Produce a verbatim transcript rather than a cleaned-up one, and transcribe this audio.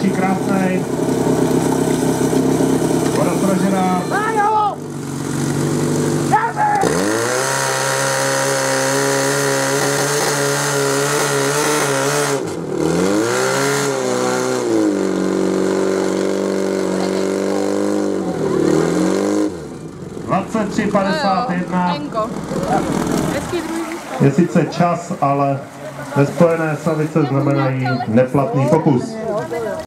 další krásný. Voda spražená. dvacet tři padesát jedna je sice čas, ale ve Spojené Slavice znamenají neplatný pokus.